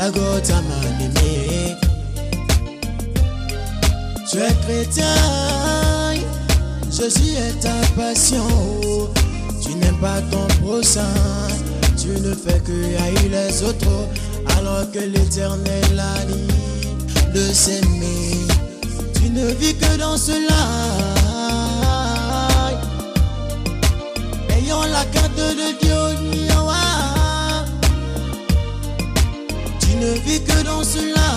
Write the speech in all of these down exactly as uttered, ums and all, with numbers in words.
Agota mal-aimé. Tu es chrétien, Jésus est ta passion. Tu n'aimes pas ton prochain, tu ne fais que haïr les autres, alors que l'Éternel a dit de s'aimer. Tu ne vis que dans cela. Ayons la crainte de Dieu, tu ne vis que dans cela.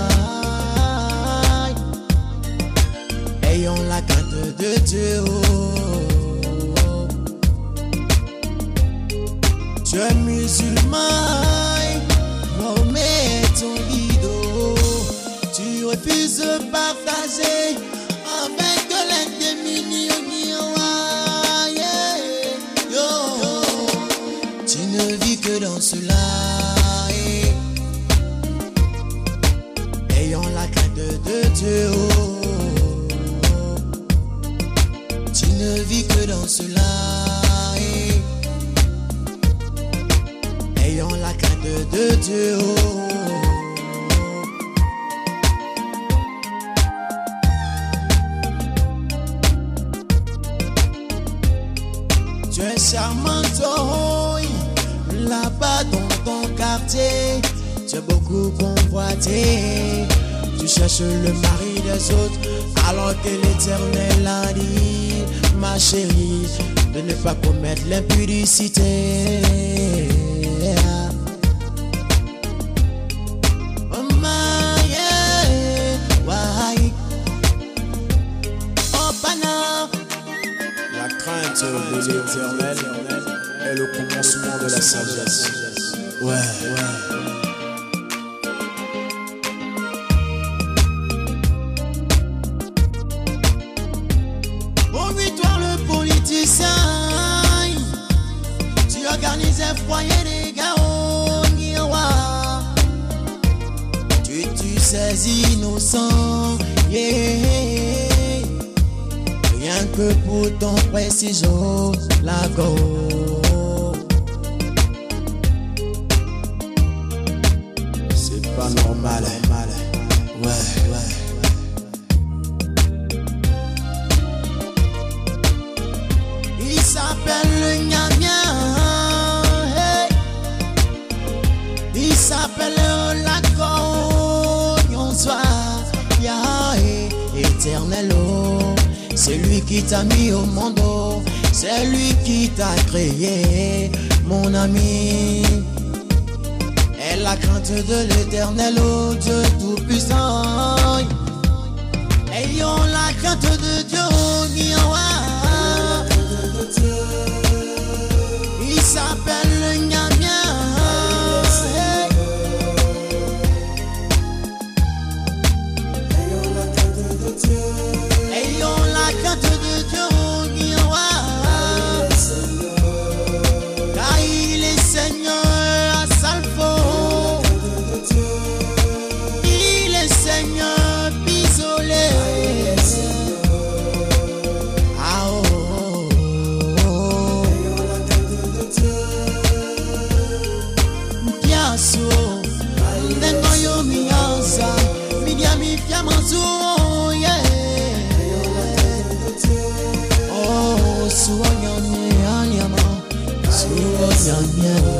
Ayons la crainte de Dieu. Tu es musulman, Mahomet est ton guide. Tu refuses de partager avec l'indémuni. Tu ne vis que dans cela. Ayons la crainte de Dieu. Tu ne vis que dans cela. Ayons la crainte de Dieu. Tu es charmante, oh, là-bas dans ton quartier. Tu es beaucoup convoité. Tu cherches le mari des autres, alors que l'Éternel a dit, ma chérie, de ne pas commettre l'impudicité. Oh my, yeah, why? Oh pana. La crainte de l'Éternel est le commencement de la sagesse. Ouais, ouais. Tu organises un foyer des gars au miroir. Tu tues ces innocents, yeah. Rien que pour ton précision, la go. C'est pas normal, mal. Ouais, ouais. Il s'appelle le Gnagna, hey. Il s'appelle la cognon soir, ya, hey. Éternel, oh. C'est lui qui t'a mis au monde, oh. C'est lui qui t'a créé, mon ami. Et la crainte de l'Éternel, oh Dieu tout-puissant. Ayons la crainte de Dieu, oh, il s'appelle le Gnagna. Hey. Ayons la crainte de Dieu. Ayons la crainte de Dieu. Car il est Seigneur à Salfo. Il est Seigneur pisolé. Oh, soignez, soignez, soignez.